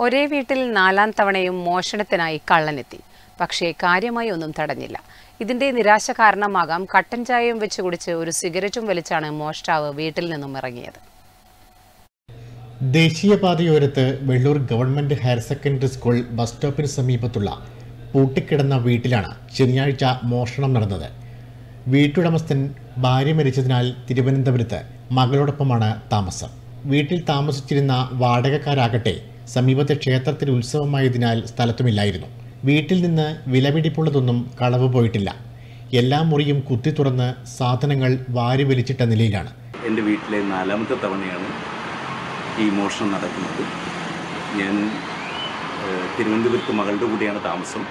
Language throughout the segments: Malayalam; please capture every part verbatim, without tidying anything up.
ഒരേ വീട്ടിൽ നാലാം തവണയും മോഷണത്തിനായി കള്ളനെത്തി. പക്ഷേ കാര്യമായി ഒന്നും തടഞ്ഞില്ല. ഇതിന്റെ നിരാശ കാരണമാകാം കട്ടൻ ചായയും വെച്ച് കുടിച്ച് ഒരു സിഗരറ്റും വലിച്ചാണ് മോഷ്ടാവ് വീട്ടിൽ നിന്നും ഇറങ്ങിയത്. ദേശീയപാതയോരത്ത് Vellur government higher secondary school bus സ്റ്റോപ്പിന് സമീപത്തുള്ള പൂട്ടിക്കിടന്ന വീട്ടിലാണ് ശനിയാഴ്ച മോഷണം നടന്നത്. വീട്ടുടമസ്ഥൻ ഭാര്യ മരിച്ചതിനാൽ തിരുവനന്തപുരത്ത് മകളോടൊപ്പമാണ് താമസം. വീട്ടിൽ താമസിച്ചിരുന്ന വാടകക്കാരാകട്ടെ സമീപത്തെ ക്ഷേത്രത്തിൽ ഉത്സവമായതിനാൽ സ്ഥലത്തുമില്ലായിരുന്നു. വീട്ടിൽ നിന്ന് വിലപിടിപ്പുള്ളതൊന്നും കളവ് പോയിട്ടില്ല. എല്ലാ മുറിയും കുത്തി തുറന്ന് സാധനങ്ങൾ വാരി വലിച്ചിട്ട നിലയിലാണ്. എൻ്റെ വീട്ടിലെ നാലാമത്തെ തവണയാണ് ഈ മോഷണം നടക്കുന്നത്. ഞാൻ തിരുവനന്തപുരത്ത് മകളുടെ കൂടെയാണ് താമസം.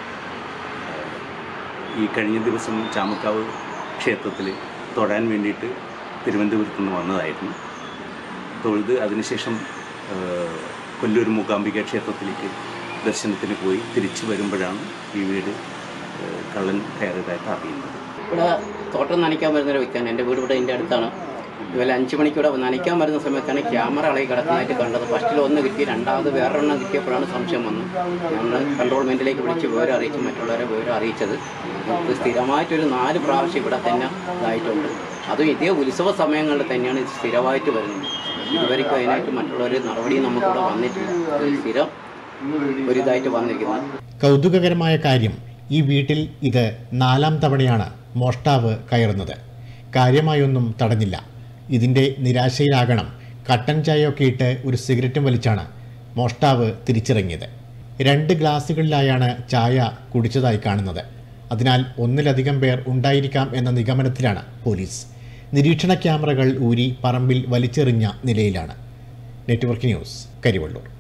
ഈ കഴിഞ്ഞ ദിവസം ചാമക്കാവ് ക്ഷേത്രത്തിൽ തൊഴാൻ വേണ്ടിയിട്ട് തിരുവനന്തപുരത്ത് നിന്ന് വന്നതായിരുന്നു. തൊഴുത് അതിനുശേഷം കൊല്ലൂർ മൂകാംബിക ക്ഷേത്രത്തിലേക്ക് ദർശനത്തിന് പോയി തിരിച്ചു വരുമ്പോഴാണ് ഈ വീട് കള്ളൻ കയറിയതായിട്ട് അറിയുന്നത്. ഇവിടെ തോട്ടം നനയ്ക്കാൻ വരുന്നൊരു വ്യക്തിയാണ്. എൻ്റെ വീട് ഇവിടെ എൻ്റെ അടുത്താണ്. ഇതുപോലെ അഞ്ച് മണിക്കൂടെ നനയ്ക്കാൻ വരുന്ന സമയത്താണ് ക്യാമറ ഇളകി കിടക്കുന്നതായിട്ട് കണ്ടത്. ഫസ്റ്റിൽ ഒന്ന് കിട്ടി, രണ്ടാമത് വേറൊരെണ്ണം കിട്ടിയപ്പോഴാണ് സംശയം വന്നത്. ഞങ്ങൾ കൺട്രോൾമെൻറ്റിലേക്ക് വിളിച്ച് വിവരം അറിയിച്ചു, മറ്റുള്ളവരെ വിവരം അറിയിച്ചത്. നമുക്ക് സ്ഥിരമായിട്ടൊരു നാല് പ്രാവശ്യം ഇവിടെ തന്നെ ഇതായിട്ടുണ്ട്. അതും ഇതേ ഉത്സവ സമയങ്ങളിൽ തന്നെയാണ് ഇത് സ്ഥിരമായിട്ട് വരുന്നത്. ഇതുവരെയ്ക്കും അതിനായിട്ട് മറ്റുള്ളവർ നടപടിയും നമുക്കിവിടെ വന്നിട്ടില്ല. സ്ഥിരം ഒരിതായിട്ട് വന്നിരിക്കുന്നത്. കൗതുകകരമായ കാര്യം, ഈ വീട്ടിൽ ഇത് നാലാം തവണയാണ് മോഷ്ടാവ് കയറുന്നത്. കാര്യമായൊന്നും തടഞ്ഞില്ല. ഇതിൻ്റെ നിരാശയിലാകണം കട്ടൻ ചായയൊക്കെ ഇട്ട് ഒരു സിഗരറ്റും വലിച്ചാണ് മോഷ്ടാവ് തിരിച്ചിറങ്ങിയത്. രണ്ട് ഗ്ലാസുകളിലായാണ് ചായ കുടിച്ചതായി കാണുന്നത്. അതിനാൽ ഒന്നിലധികം പേർ ഉണ്ടായിരിക്കാം എന്ന നിഗമനത്തിലാണ് പോലീസ്. നിരീക്ഷണ ക്യാമറകൾ ഊരി പറമ്പിൽ വലിച്ചെറിഞ്ഞ നിലയിലാണ്. Network news, Karivellur.